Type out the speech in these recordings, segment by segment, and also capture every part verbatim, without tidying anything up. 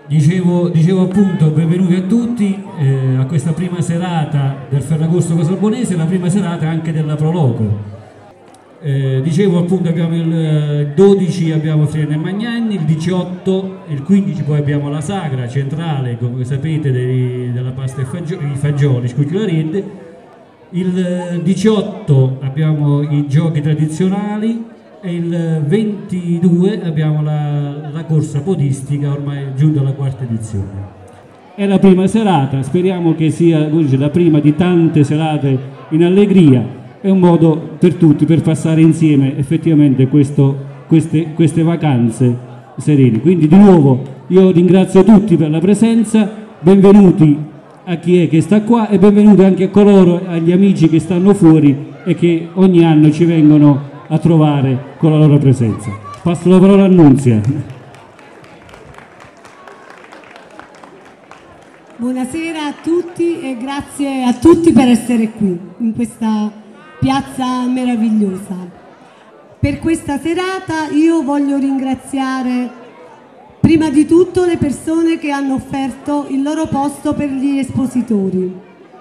Dicevo, dicevo appunto benvenuti a tutti eh, a questa prima serata del Ferragosto Casalbonese, la prima serata anche della Proloco. Eh, dicevo appunto abbiamo il dodici abbiamo Frierne Magnanni, il diciotto, il quindici poi abbiamo la Sagra centrale, come sapete, dei, della pasta e fagioli, i fagioli, Scucchiolaredde. Il diciotto abbiamo i giochi tradizionali e il ventidue abbiamo la, la corsa podistica, ormai giunta alla quarta edizione. È la prima serata, speriamo che sia la prima di tante serate in allegria. È un modo per tutti per passare insieme effettivamente questo, queste, queste vacanze serene. Quindi di nuovo io ringrazio tutti per la presenza, benvenuti a chi è che sta qua e benvenuti anche a coloro, agli amici che stanno fuori e che ogni anno ci vengono a trovare con la loro presenza. Passo la parola a Nunzia. Buonasera a tutti e grazie a tutti per essere qui in questa piazza meravigliosa. Per questa serata io voglio ringraziare prima di tutto le persone che hanno offerto il loro posto per gli espositori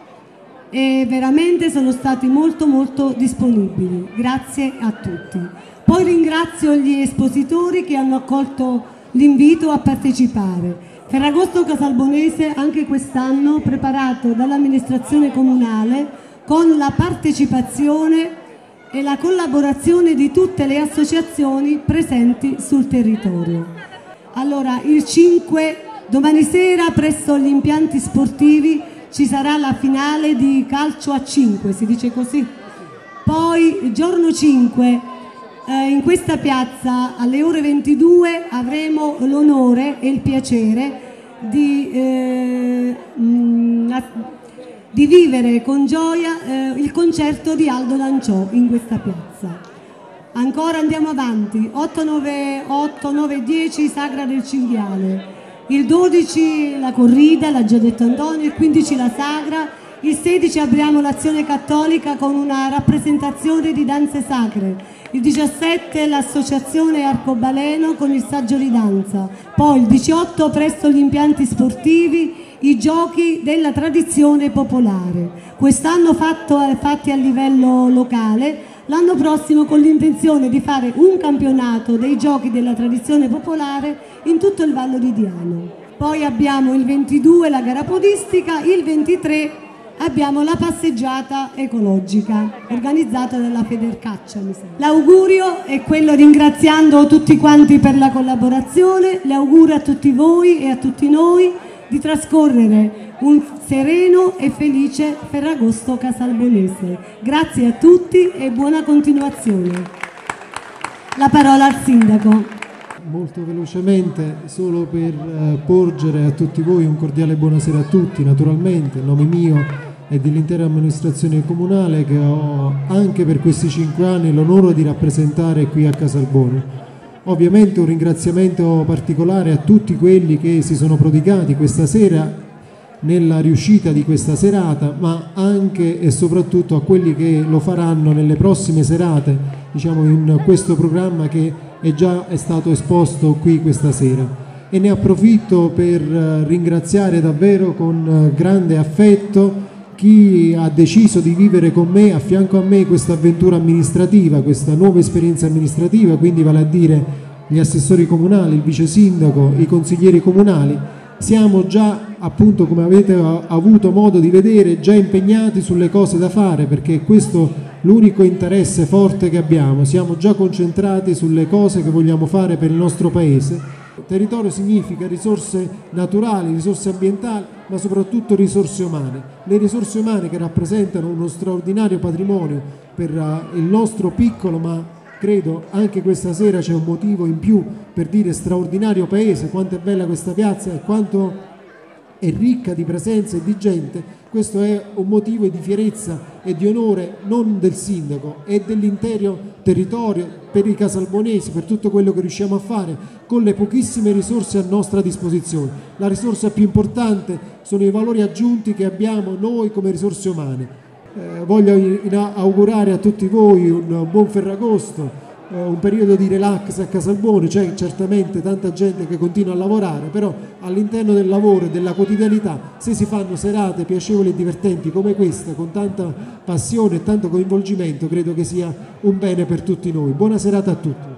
e veramente sono stati molto molto disponibili. Grazie a tutti. Poi ringrazio gli espositori che hanno accolto l'invito a partecipare. Ferragosto Casalbonese anche quest'anno preparato dall'amministrazione comunale con la partecipazione e la collaborazione di tutte le associazioni presenti sul territorio. Allora, il cinque, domani sera presso gli impianti sportivi ci sarà la finale di calcio a cinque, si dice così. Poi il giorno cinque eh, in questa piazza alle ore ventidue avremo l'onore e il piacere di, eh, mh, di vivere con gioia eh, il concerto di Aldo Lanciò in questa piazza. Ancora andiamo avanti, otto, nove, dieci Sagra del Cinghiale, il dodici la corrida, l'ha già detto Antonio, il quindici la Sagra, il sedici apriamo l'Azione Cattolica con una rappresentazione di danze sacre, il diciassette l'associazione Arcobaleno con il saggio di danza, poi il diciotto presso gli impianti sportivi i giochi della tradizione popolare, quest'anno fatti a livello locale, l'anno prossimo con l'intenzione di fare un campionato dei giochi della tradizione popolare in tutto il Vallo di Diano. Poi abbiamo il ventidue la gara podistica, il ventitré abbiamo la passeggiata ecologica organizzata dalla Federcaccia. L'augurio è quello, ringraziando tutti quanti per la collaborazione, l'augurio a tutti voi e a tutti noi di trascorrere un sereno e felice Ferragosto Casalbonese. Grazie a tutti e buona continuazione. La parola al Sindaco. Molto velocemente, solo per eh, porgere a tutti voi un cordiale buonasera a tutti, naturalmente, in nome mio e dell'intera amministrazione comunale che ho anche per questi cinque anni l'onore di rappresentare qui a Casalbone. Ovviamente un ringraziamento particolare a tutti quelli che si sono prodigati questa sera nella riuscita di questa serata, ma anche e soprattutto a quelli che lo faranno nelle prossime serate, diciamo, in questo programma che è già è stato esposto qui questa sera. E ne approfitto per ringraziare davvero con grande affetto chi ha deciso di vivere con me, a fianco a me, questa avventura amministrativa, questa nuova esperienza amministrativa, quindi vale a dire gli assessori comunali, il vice sindaco, i consiglieri comunali. Siamo già, appunto, come avete avuto modo di vedere, già impegnati sulle cose da fare, perché questo è l'unico interesse forte che abbiamo. Siamo già concentrati sulle cose che vogliamo fare per il nostro paese. Territorio significa risorse naturali, risorse ambientali, ma soprattutto risorse umane. Le risorse umane che rappresentano uno straordinario patrimonio per il nostro piccolo, ma credo anche questa sera c'è un motivo in più per dire straordinario paese, quanto è bella questa piazza e quanto è ricca di presenza e di gente. Questo è un motivo di fierezza e di onore non del sindaco, è dell'intero territorio, per i casalbonesi, per tutto quello che riusciamo a fare con le pochissime risorse a nostra disposizione. La risorsa più importante sono i valori aggiunti che abbiamo noi come risorse umane. Eh, voglio augurare a tutti voi un buon Ferragosto, eh, un periodo di relax a Casalbuono. C'è certamente tanta gente che continua a lavorare, però all'interno del lavoro e della quotidianità, se si fanno serate piacevoli e divertenti come questa, con tanta passione e tanto coinvolgimento, credo che sia un bene per tutti noi. Buona serata a tutti.